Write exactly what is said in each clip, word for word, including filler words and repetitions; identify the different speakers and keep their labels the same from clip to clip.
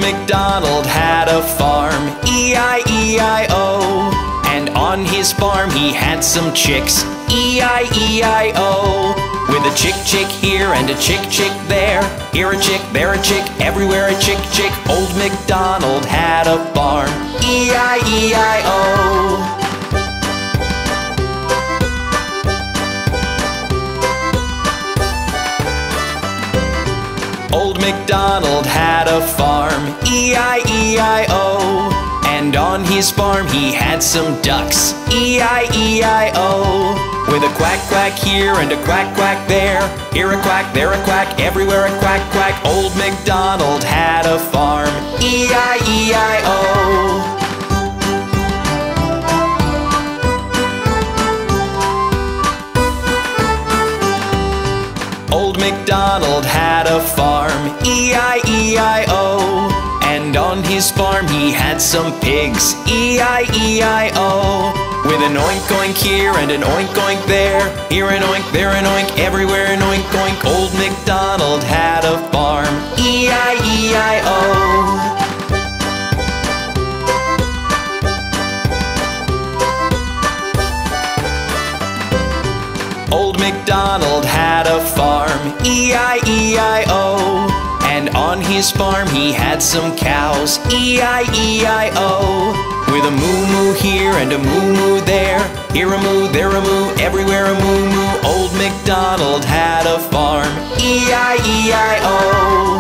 Speaker 1: MacDonald had a farm, E I E I O. And on his farm he had some chicks, E I E I O. With a chick-chick here and a chick-chick there, here a chick, there a chick, everywhere a chick-chick. Old MacDonald had a farm, E I E I O. Old MacDonald had a farm, E I E I O. And on his farm he had some ducks, E I E I O. With a quack-quack here and a quack-quack there, here a quack, there a quack, everywhere a quack-quack. Old MacDonald had a farm, E I E I O. Old MacDonald had a farm, E I E I O. And on his farm he had some pigs, E I E I O. With an oink-oink here and an oink-oink there, here an oink, there an oink, everywhere an oink-oink. Old MacDonald had a farm, E I E I O. Old MacDonald had a farm, E I E I O. And on his farm he had some cows, E I E I O. With a moo-moo here and a moo-moo there, here a moo, there a moo, everywhere a moo-moo. Old MacDonald had a farm, E I E I O.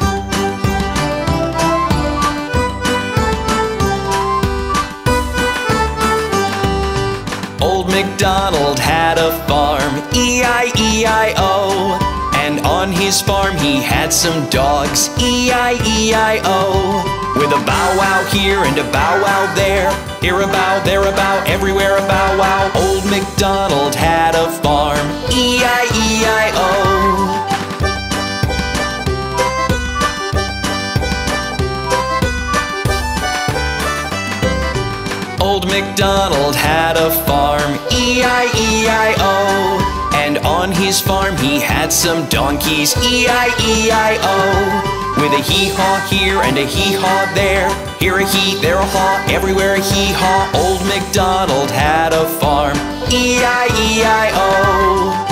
Speaker 1: Old MacDonald had a farm, E I E I O. And on his farm he had some dogs, E I E I O. With a bow-wow here and a bow-wow there, here a bow, there a bow, everywhere a bow-wow. Old MacDonald had a farm, E I E I O. Old MacDonald had a farm, E I E I O. And on his farm he had some donkeys, E I E I O. With a hee-haw here and a hee-haw there, here a hee, there a haw, everywhere a hee-haw. Old MacDonald had a farm, E I E I O.